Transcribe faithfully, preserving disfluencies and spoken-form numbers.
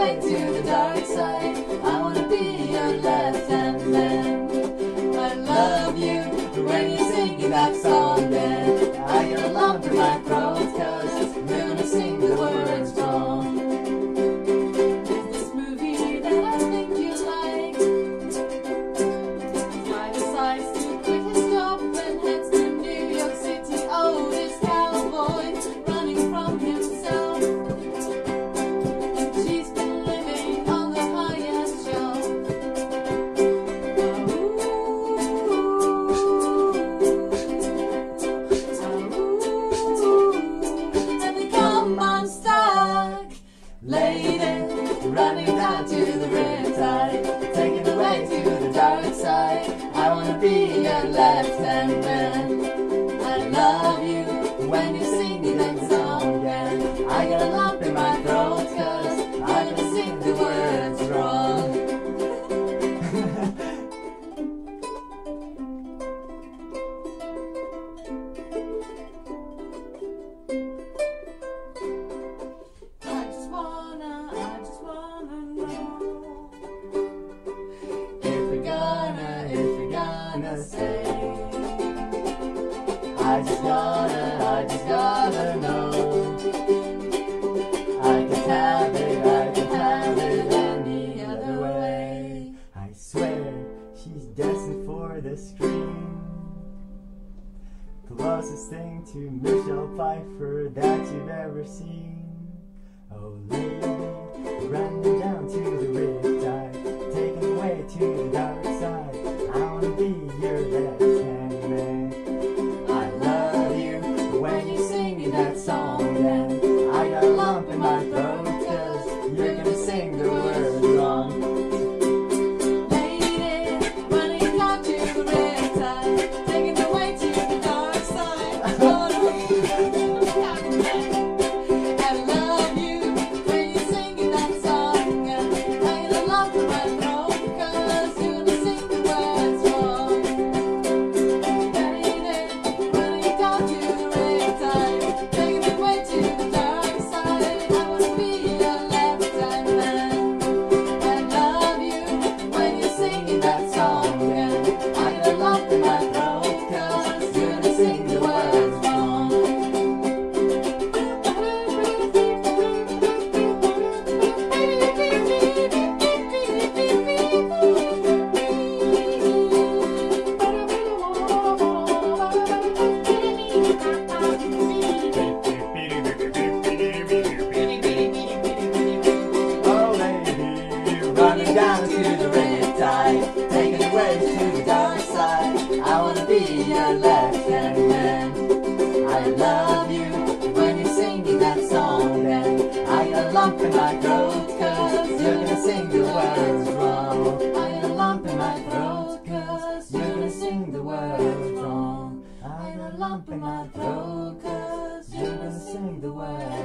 away to the dark side. I wanna be your left-hand man. I love you when you're singing that song then. I got a lump in my throat cause you're gonna sing the words wrong. There's this movie that I think you like. Guy decides to quit his job and heads to New York City. Oh, this cowboy running from himself. She's been living on the highest shelf. Lady, running down to the Riptide, taken away to the dark side. I wanna be your left-hand man. I love you when you're singing that song again. I got a lump in my throat cause I'm gonna sing the words wrong. Say, I just wanna, I just gotta know. I can have it, I can have it any other way. I swear she's destined for the screen. Closest thing to Michelle Pfeiffer that you've ever seen. Oh lady, running down to the Riptide, taken away to the dark side. I wanna be your left-hand man. I love you when you're singing that song then. I got a lump in my throat cause you're gonna sing the words wrong. Lady, running down to the Riptide, taking away to the dark side. I love you when you're singing that song again. I got a lump in my throat cause you're gonna sing the words wrong. Lady, running down to the Riptide, taking away to the dark side. I wanna be your left-hand man. I love you when you're singing that song again. I got a lump in my throat cause you're gonna sing the words wrong. Oh lady, running down to the Riptide, taken away to the dark side. I wanna be your left-hand man. I love you when you're singing that song then. I got a lump in my throat cause you're gonna sing the words wrong. I got a lump in my throat cause you're gonna sing the words wrong. I got a lump in my throat cause you're gonna sing the words